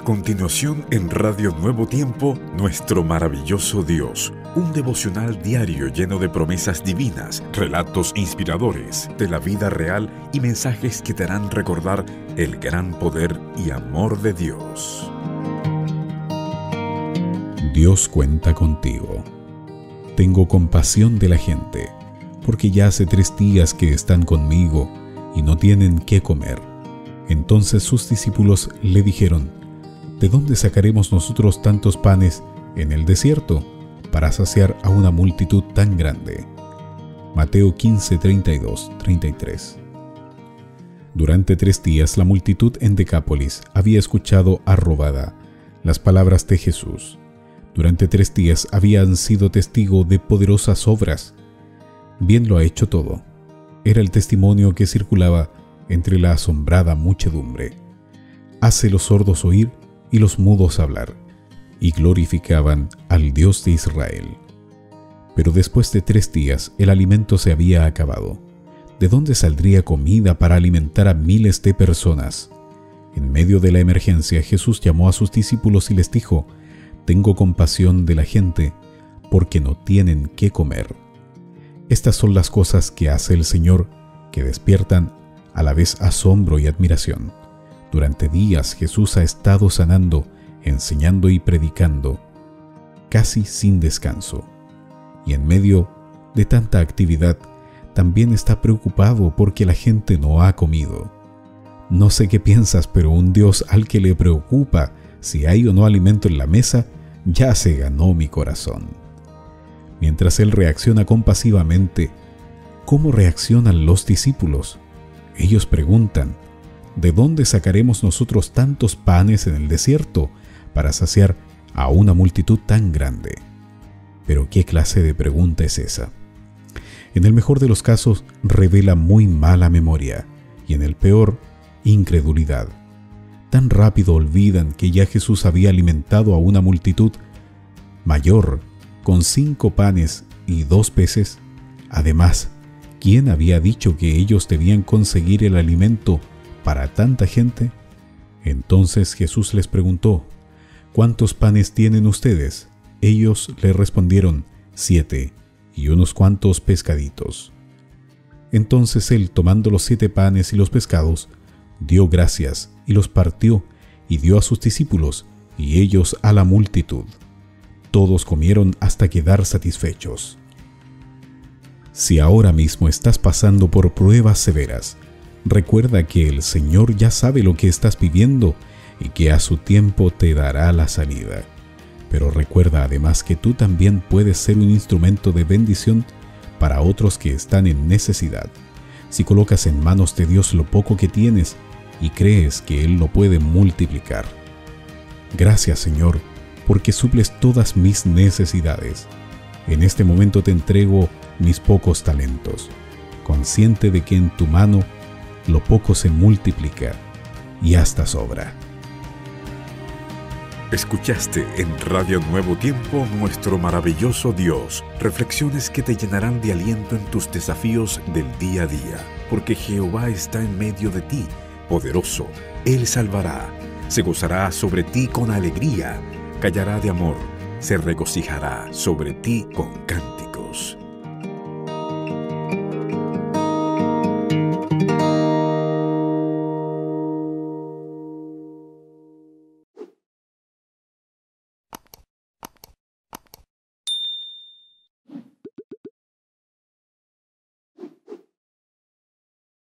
continuación en Radio Nuevo Tiempo, Nuestro Maravilloso Dios, un devocional diario lleno de promesas divinas, relatos inspiradores de la vida real y mensajes que te harán recordar el gran poder y amor de Dios. Dios cuenta contigo. Tengo compasión de la gente, porque ya hace 3 días que están conmigo y no tienen qué comer. Entonces sus discípulos le dijeron: ¿de dónde sacaremos nosotros tantos panes en el desierto para saciar a una multitud tan grande? Mateo 15, 32, 33. Durante 3 días la multitud en Decápolis había escuchado arrobada las palabras de Jesús. Durante 3 días habían sido testigo de poderosas obras. Bien lo ha hecho todo. Era el testimonio que circulaba entre la asombrada muchedumbre. Hace los sordos oír y los mudos hablar, y glorificaban al Dios de Israel. Pero después de 3 días el alimento se había acabado. ¿De dónde saldría comida para alimentar a miles de personas? En medio de la emergencia, Jesús llamó a sus discípulos y les dijo: tengo compasión de la gente, porque no tienen qué comer. Estas son las cosas que hace el Señor, que despiertan a la vez asombro y admiración. Durante días Jesús ha estado sanando, enseñando y predicando, casi sin descanso. Y en medio de tanta actividad, también está preocupado porque la gente no ha comido. No sé qué piensas, pero un Dios al que le preocupa si hay o no alimento en la mesa, ya se ganó mi corazón. Mientras Él reacciona compasivamente, ¿cómo reaccionan los discípulos? Ellos preguntan: ¿de dónde sacaremos nosotros tantos panes en el desierto para saciar a una multitud tan grande? Pero ¿qué clase de pregunta es esa? En el mejor de los casos revela muy mala memoria y en el peor, incredulidad. Tan rápido olvidan que ya Jesús había alimentado a una multitud mayor con 5 panes y 2 peces. Además, ¿quién había dicho que ellos debían conseguir el alimento para tanta gente? Entonces Jesús les preguntó: ¿cuántos panes tienen ustedes? Ellos le respondieron: 7, y unos cuantos pescaditos. Entonces Él, tomando los 7 panes y los pescados, dio gracias y los partió y dio a sus discípulos y ellos a la multitud. Todos comieron hasta quedar satisfechos. Si ahora mismo estás pasando por pruebas severas, recuerda que el Señor ya sabe lo que estás viviendo y que a su tiempo te dará la salida. Pero recuerda además que tú también puedes ser un instrumento de bendición para otros que están en necesidad. Si colocas en manos de Dios lo poco que tienes y crees que Él lo puede multiplicar. Gracias, Señor, porque suples todas mis necesidades. En este momento te entrego mis pocos talentos, consciente de que en tu mano lo poco se multiplica y hasta sobra. Escuchaste en Radio Nuevo Tiempo, Nuestro Maravilloso Dios, reflexiones que te llenarán de aliento en tus desafíos del día a día, porque Jehová está en medio de ti, poderoso. Él salvará, se gozará sobre ti con alegría, callará de amor, se regocijará sobre ti con cánticos.